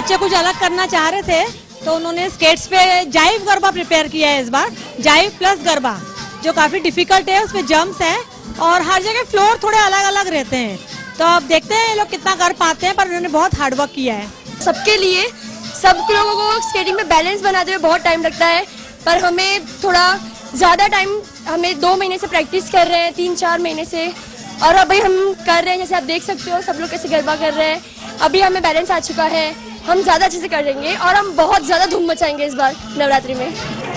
बच्चे कुछ अलग करना चाह रहे थे तो उन्होंने स्केट्स पे जाइव गरबा प्रिपेयर किया है इस बार, जाइव प्लस गरबा, जो काफी डिफिकल्ट है। उसमें जंप्स हैं और हर जगह फ्लोर थोड़े अलग अलग रहते हैं, तो अब देखते हैं ये लोग कितना कर पाते हैं, पर उन्होंने बहुत हार्ड वर्क किया है। सबके लिए सब लोगों को स्केटिंग में बैलेंस बनाते हुए बहुत टाइम लगता है, पर हमें थोड़ा ज़्यादा टाइम, हमें 2 महीने से प्रैक्टिस कर रहे हैं, 3-4 महीने से, और अभी हम कर रहे हैं। जैसे आप देख सकते हो सब लोग कैसे गरबा कर रहे हैं, अभी हमें बैलेंस आ चुका है, हम ज़्यादा अच्छे से करेंगे और हम बहुत ज़्यादा धूम मचाएंगे इस बार नवरात्रि में।